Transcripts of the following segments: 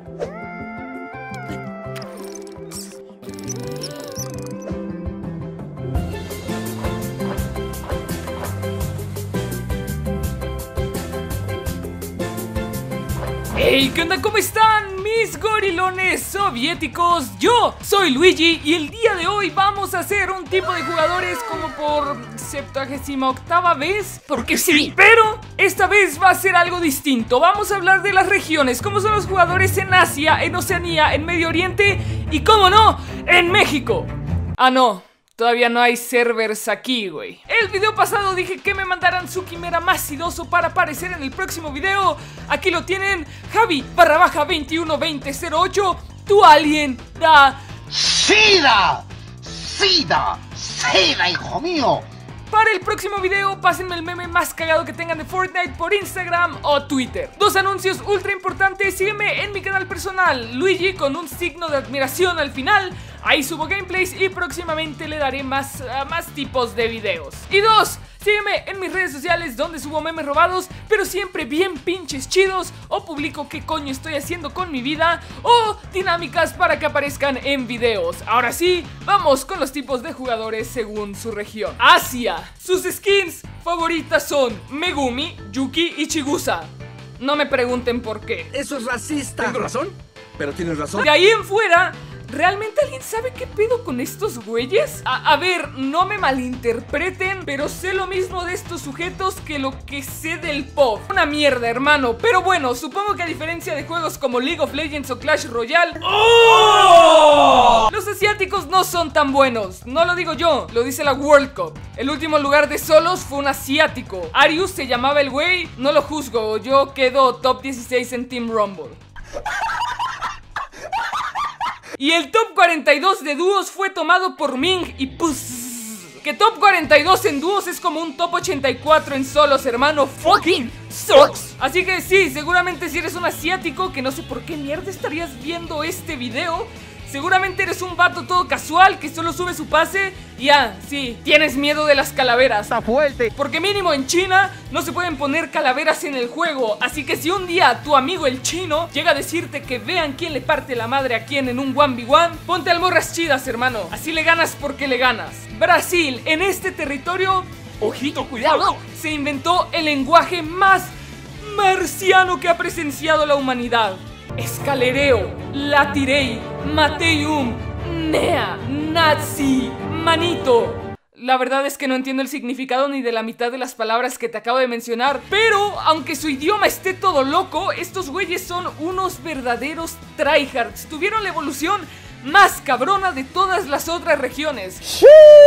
Hey, ¿qué onda? ¿Cómo están mis gorilones soviéticos? Yo soy Luigi y el día de hoy vamos a hacer un tipo de jugadores como por 78ª vez, porque sí. Pero esta vez va a ser algo distinto. Vamos a hablar de las regiones, cómo son los jugadores en Asia, en Oceanía, en Medio Oriente y, cómo no, en México. Ah, no. Todavía no hay servers aquí, güey. El video pasado dije que me mandaran su quimera más sidoso para aparecer en el próximo video. Aquí lo tienen, Javi_212008. Tu alien da ¡Sida! ¡Sida! ¡Sida, hijo mío! Para el próximo video, pásenme el meme más cagado que tengan de Fortnite por Instagram o Twitter. Dos anuncios ultra importantes. Sígueme en mi canal personal, Luigi, con un signo de admiración al final. Ahí subo gameplays y próximamente le daré más tipos de videos. Y dos, sígueme en mis redes sociales donde subo memes robados, pero siempre bien pinches chidos, o publico qué coño estoy haciendo con mi vida, o dinámicas para que aparezcan en videos. Ahora sí, vamos con los tipos de jugadores según su región. Asia. Sus skins favoritas son Megumi, Yuki y Chigusa. No me pregunten por qué. Eso es racista. ¿Tengo razón? Pero tienes razón. De ahí en fuera, ¿realmente alguien sabe qué pedo con estos güeyes? A ver, no me malinterpreten, pero sé lo mismo de estos sujetos que lo que sé del pop. Una mierda, hermano. Pero bueno, supongo que a diferencia de juegos como League of Legends o Clash Royale, los asiáticos no son tan buenos. No lo digo yo, lo dice la World Cup. El último lugar de solos fue un asiático. Arius se llamaba el güey. No lo juzgo, yo quedo top 16 en Team Rumble. Y el top 42 de dúos fue tomado por Ming y Puss. Que top 42 en dúos es como un top 84 en solos, hermano. Fucking sucks. Así que sí, seguramente si eres un asiático, que no sé por qué mierda estarías viendo este video, seguramente eres un vato todo casual que solo sube su pase y sí, tienes miedo de las calaveras. Está fuerte. Porque mínimo en China no se pueden poner calaveras en el juego. Así que si un día tu amigo el chino llega a decirte que vean quién le parte la madre a quién en un 1v1, ponte almorras chidas, hermano. Así le ganas porque le ganas. Brasil, en este territorio, ojito, cuidado, se inventó el lenguaje más marciano que ha presenciado la humanidad. Escalereo, latirei, mateium, nea, nazi, manito. La verdad es que no entiendo el significado ni de la mitad de las palabras que te acabo de mencionar, pero aunque su idioma esté todo loco, estos güeyes son unos verdaderos tryhards. Tuvieron la evolución más cabrona de todas las otras regiones.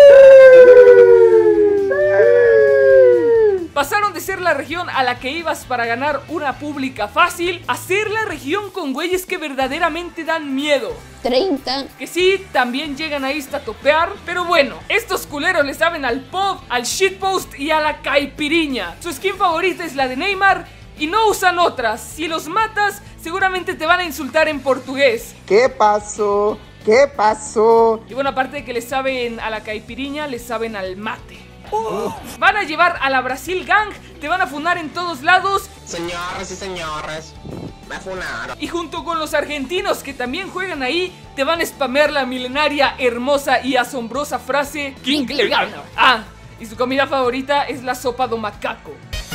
Pasaron de ser la región a la que ibas para ganar una pública fácil a ser la región con güeyes que verdaderamente dan miedo. 30. Que sí, también llegan a topear, pero bueno, estos culeros le saben al pop, al shitpost y a la caipiriña. Su skin favorita es la de Neymar y no usan otras. Si los matas, seguramente te van a insultar en portugués. ¿Qué pasó? ¿Qué pasó? Y bueno, aparte de que le saben a la caipiriña, le saben al mate. Van a llevar a la Brasil Gang, te van a funar en todos lados. Señores y señores, me funaron. Y junto con los argentinos que también juegan ahí, te van a spamear la milenaria, hermosa y asombrosa frase King Legal. Y su comida favorita es la sopa do macaco.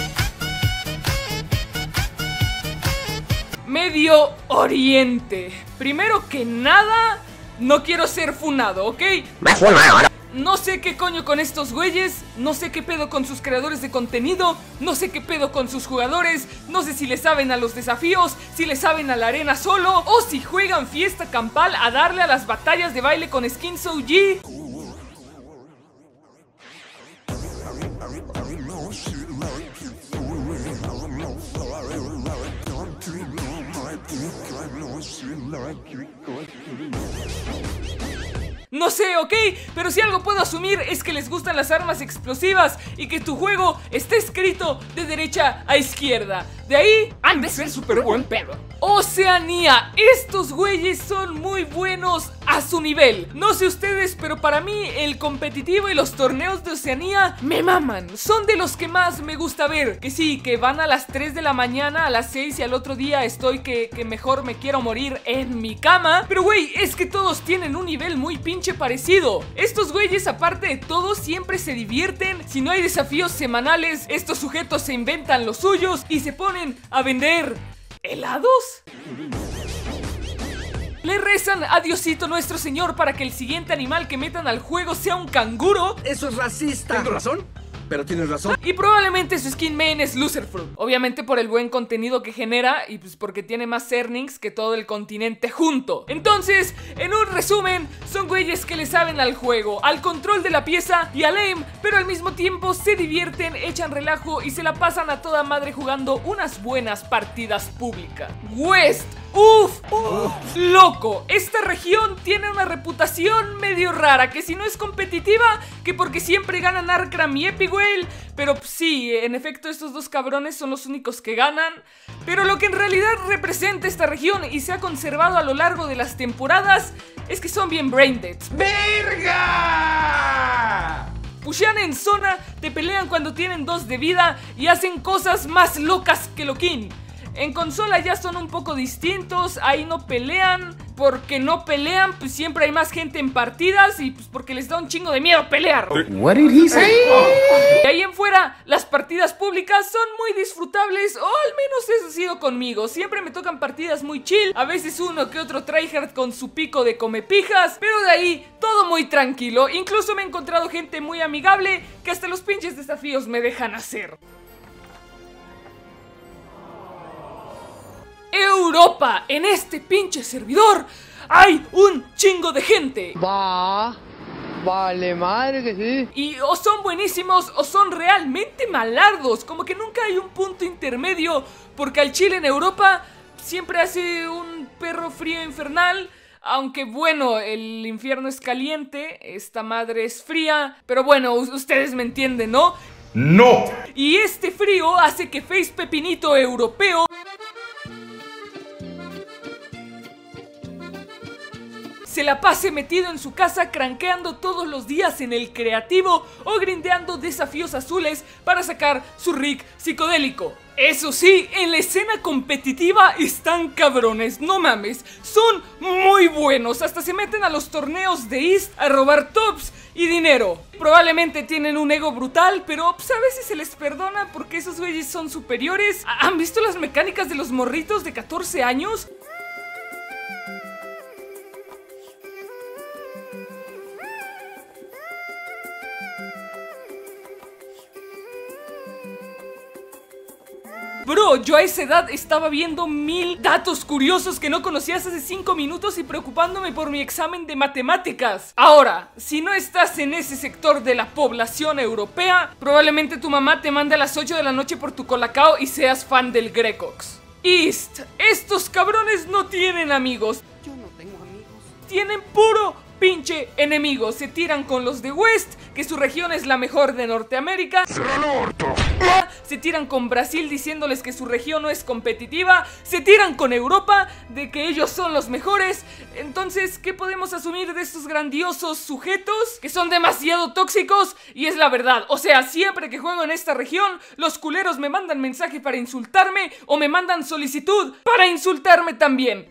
Medio Oriente. Primero que nada, no quiero ser funado, ¿ok? Me funaron. No sé qué coño con estos güeyes, no sé qué pedo con sus creadores de contenido, no sé qué pedo con sus jugadores, no sé si le saben a los desafíos, si le saben a la arena solo, o si juegan fiesta campal a darle a las batallas de baile con skins OG. No sé, ¿ok? Pero si algo puedo asumir es que les gustan las armas explosivas y que tu juego está escrito de derecha a izquierda. De ahí han de ser súper buen pedo. Oceanía, estos güeyes son muy buenos a su nivel. No sé ustedes, pero para mí el competitivo y los torneos de Oceanía me maman. Son de los que más me gusta ver. Que sí, que van a las 3 de la mañana, a las 6 y al otro día estoy que mejor me quiero morir en mi cama. Pero güey, es que todos tienen un nivel muy pinche parecido. Estos güeyes, aparte de todo, siempre se divierten. Si no hay desafíos semanales, estos sujetos se inventan los suyos y se ponen a vender ¿helados? Le rezan a Diosito nuestro Señor para que el siguiente animal que metan al juego sea un canguro. Eso es racista. ¿Tengo razón? Pero tienes razón. Y probablemente su skin main es Loserfruit. Obviamente por el buen contenido que genera y pues porque tiene más earnings que todo el continente junto. Entonces, en un resumen, son güeyes que le saben al juego, al control de la pieza y al aim, pero al mismo tiempo se divierten, echan relajo y se la pasan a toda madre jugando unas buenas partidas públicas. West. ¡Uf! ¡Loco! Esta región tiene una reputación medio rara, que si no es competitiva, que porque siempre ganan Arkram y Epic Whale. Pero sí, en efecto estos dos cabrones son los únicos que ganan. Pero lo que en realidad representa esta región y se ha conservado a lo largo de las temporadas es que son bien braindead. ¡Verga! Pushean en zona, te pelean cuando tienen 2 de vida y hacen cosas más locas que Loquín. En consola ya son un poco distintos, ahí no pelean, porque no pelean, pues siempre hay más gente en partidas y pues porque les da un chingo de miedo pelear. What did he say? De ahí en fuera, las partidas públicas son muy disfrutables, o al menos eso ha sido conmigo. Siempre me tocan partidas muy chill, a veces uno que otro tryhard con su pico de comepijas, pero de ahí todo muy tranquilo. Incluso me he encontrado gente muy amigable que hasta los pinches desafíos me dejan hacer. Europa, en este pinche servidor hay un chingo de gente. Vale madre que sí. Y o son buenísimos o son realmente malardos. Como que nunca hay un punto intermedio, porque al chile en Europa siempre hace un perro frío infernal. Aunque bueno, el infierno es caliente, esta madre es fría. Pero bueno, ustedes me entienden, ¿no? ¡No! Y este frío hace que Face Pepinito Europeo se la pase metido en su casa cranqueando todos los días en el creativo o grindeando desafíos azules para sacar su rig psicodélico. Eso sí, en la escena competitiva están cabrones, no mames, son muy buenos, hasta se meten a los torneos de East a robar tops y dinero. Probablemente tienen un ego brutal, pero pues a veces se les perdona porque esos güeyes son superiores. ¿Han visto las mecánicas de los morritos de 14 años? Bro, yo a esa edad estaba viendo 1000 datos curiosos que no conocías hace 5 minutos y preocupándome por mi examen de matemáticas. Ahora, si no estás en ese sector de la población europea, probablemente tu mamá te mande a las 8 de la noche por tu colacao y seas fan del Grecox. East, estos cabrones no tienen amigos. Yo no tengo amigos. Tienen puro pinche enemigo. Se tiran con los de West, que su región es la mejor de Norteamérica. Se tiran con Brasil diciéndoles que su región no es competitiva. Se tiran con Europa de que ellos son los mejores. Entonces, ¿qué podemos asumir de estos grandiosos sujetos? Que son demasiado tóxicos. Y es la verdad, o sea, siempre que juego en esta región, los culeros me mandan mensaje para insultarme o me mandan solicitud para insultarme también.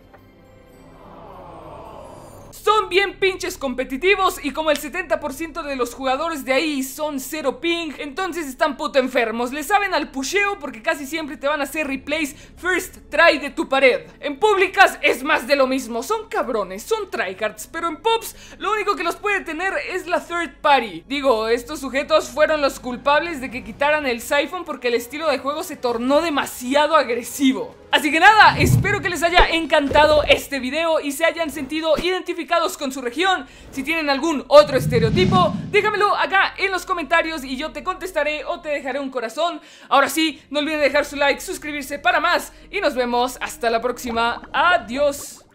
Son bien pinches competitivos y como el 70% de los jugadores de ahí son 0 ping, entonces están puto enfermos. Le saben al pusheo porque casi siempre te van a hacer replays first try de tu pared. En públicas es más de lo mismo, son cabrones, son tryhards, pero en pops lo único que los puede tener es la third party. Digo, estos sujetos fueron los culpables de que quitaran el siphon porque el estilo de juego se tornó demasiado agresivo. Así que nada, espero que les haya encantado este video y se hayan sentido identificados con su región. Si tienen algún otro estereotipo, déjamelo acá en los comentarios y yo te contestaré o te dejaré un corazón. Ahora sí, no olviden dejar su like, suscribirse para más y nos vemos hasta la próxima. Adiós.